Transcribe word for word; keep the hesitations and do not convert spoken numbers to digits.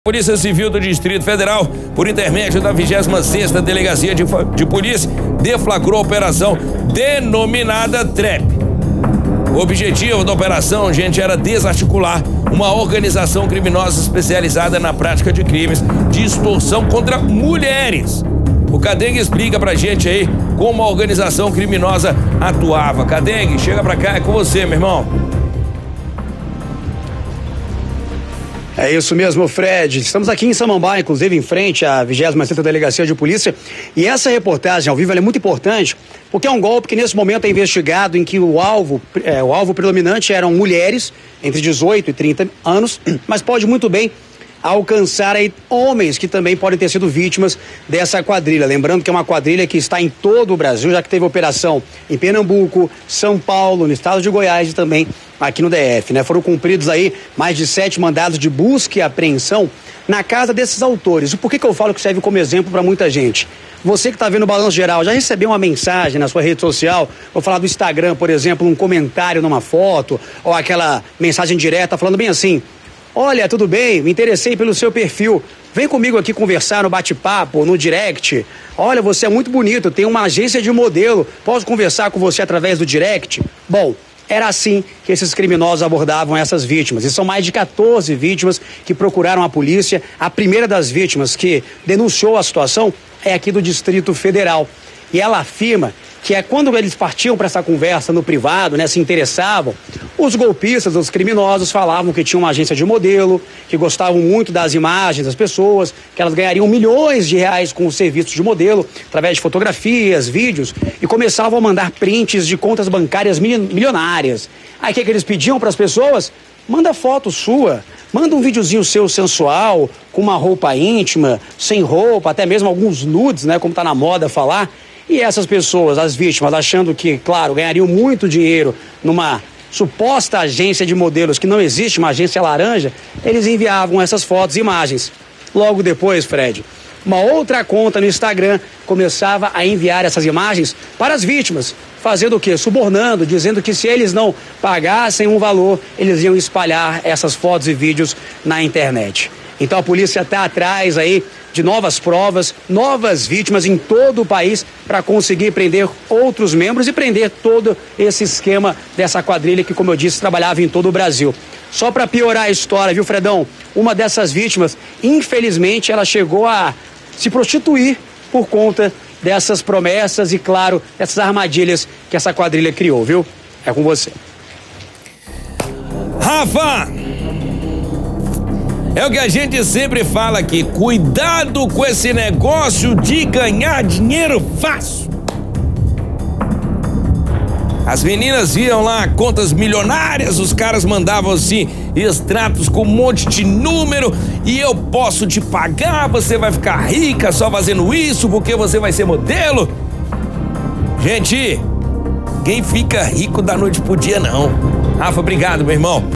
Polícia Civil do Distrito Federal, por intermédio da vigésima sexta Delegacia de, de Polícia, deflagrou a operação denominada TREP. O objetivo da operação, gente, era desarticular uma organização criminosa especializada na prática de crimes de extorsão contra mulheres. O Cadengue explica pra gente aí como a organização criminosa atuava. Cadengue, chega pra cá, é com você, meu irmão. É isso mesmo, Fred. Estamos aqui em Samambaia, inclusive em frente à vigésima sexta Delegacia de Polícia. E essa reportagem ao vivo ela é muito importante, porque é um golpe que nesse momento é investigado, em que o alvo, é, o alvo predominante eram mulheres entre dezoito e trinta anos, mas pode muito bem alcançar aí homens que também podem ter sido vítimas dessa quadrilha. Lembrando que é uma quadrilha que está em todo o Brasil, já que teve operação em Pernambuco, São Paulo, no estado de Goiás e também aqui no D F, né? Foram cumpridos aí mais de sete mandados de busca e apreensão na casa desses autores. E por que que eu falo que serve como exemplo para muita gente? Você que está vendo o Balanço Geral, já recebeu uma mensagem na sua rede social, vou falar do Instagram, por exemplo, um comentário numa foto, ou aquela mensagem direta falando bem assim: olha, tudo bem, me interessei pelo seu perfil, vem comigo aqui conversar no bate-papo, no direct. Olha, você é muito bonito, tem uma agência de modelo, posso conversar com você através do direct? Bom, era assim que esses criminosos abordavam essas vítimas. E são mais de quatorze vítimas que procuraram a polícia. A primeira das vítimas que denunciou a situação é aqui do Distrito Federal. E ela afirma que é quando eles partiam para essa conversa no privado, né, se interessavam, os golpistas, os criminosos falavam que tinham uma agência de modelo, que gostavam muito das imagens das pessoas, que elas ganhariam milhões de reais com o serviço de modelo, através de fotografias, vídeos, e começavam a mandar prints de contas bancárias milionárias. Aí o que, que eles pediam para as pessoas? Manda foto sua, manda um videozinho seu sensual, com uma roupa íntima, sem roupa, até mesmo alguns nudes, né, como tá na moda falar. E essas pessoas, as vítimas, achando que, claro, ganhariam muito dinheiro numa suposta agência de modelos, que não existe, uma agência laranja, eles enviavam essas fotos e imagens. Logo depois, Fred, uma outra conta no Instagram começava a enviar essas imagens para as vítimas, fazendo o quê? Subornando, dizendo que se eles não pagassem um valor, eles iam espalhar essas fotos e vídeos na internet. Então a polícia está atrás aí de novas provas, novas vítimas em todo o país para conseguir prender outros membros e prender todo esse esquema dessa quadrilha que, como eu disse, trabalhava em todo o Brasil. Só para piorar a história, viu, Fredão? Uma dessas vítimas, infelizmente, ela chegou a se prostituir por conta dessas promessas e, claro, dessas armadilhas que essa quadrilha criou, viu? É com você. Rafa! É o que a gente sempre fala aqui, cuidado com esse negócio de ganhar dinheiro fácil. As meninas viam lá contas milionárias, os caras mandavam assim, extratos com um monte de número, e eu posso te pagar, você vai ficar rica só fazendo isso, porque você vai ser modelo. Gente, quem fica rico da noite pro dia não. Rafa, obrigado, meu irmão.